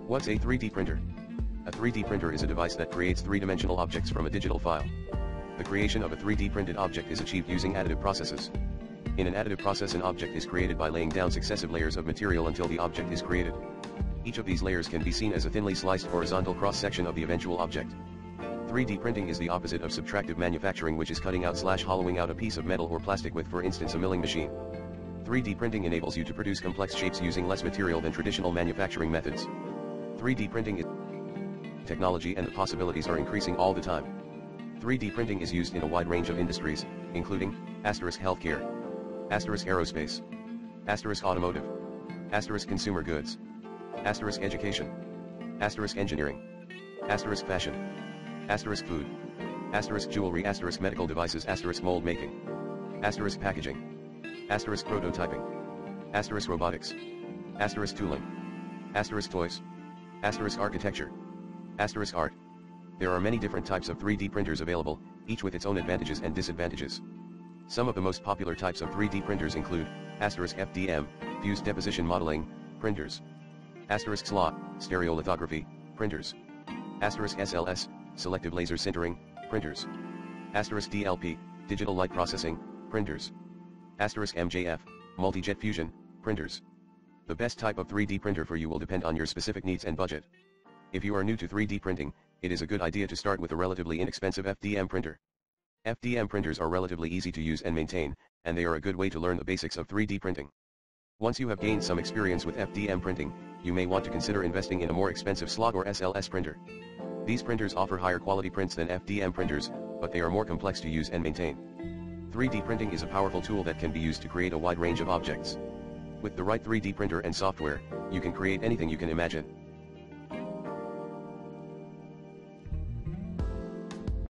What's a 3D printer? A 3D printer is a device that creates three-dimensional objects from a digital file. The creation of a 3D printed object is achieved using additive processes. In an additive process, an object is created by laying down successive layers of material until the object is created. Each of these layers can be seen as a thinly sliced horizontal cross-section of the eventual object. 3D printing is the opposite of subtractive manufacturing, which is cutting out/hollowing out a piece of metal or plastic with, for instance, a milling machine. 3D printing enables you to produce complex shapes using less material than traditional manufacturing methods. 3D printing is technology, and the possibilities are increasing all the time. 3D printing is used in a wide range of industries, including *healthcare, *aerospace, *automotive, *consumer goods, *education, *engineering, *fashion, *food, *jewelry, *medical devices, *mold making, *packaging, *prototyping, *robotics, *tooling, *toys, *architecture, *art. There are many different types of 3D printers available, each with its own advantages and disadvantages. Some of the most popular types of 3D printers include *FDM, fused deposition modeling, printers, *SLA, stereolithography, printers, *SLS, selective laser sintering, printers, *DLP, digital light processing, printers, *MJF, multi-jet fusion, printers. The best type of 3D printer for you will depend on your specific needs and budget. If you are new to 3D printing, it is a good idea to start with a relatively inexpensive FDM printer. FDM printers are relatively easy to use and maintain, and they are a good way to learn the basics of 3D printing. Once you have gained some experience with FDM printing, you may want to consider investing in a more expensive SLA or SLS printer. These printers offer higher quality prints than FDM printers, but they are more complex to use and maintain. 3D printing is a powerful tool that can be used to create a wide range of objects. With the right 3D printer and software, you can create anything you can imagine.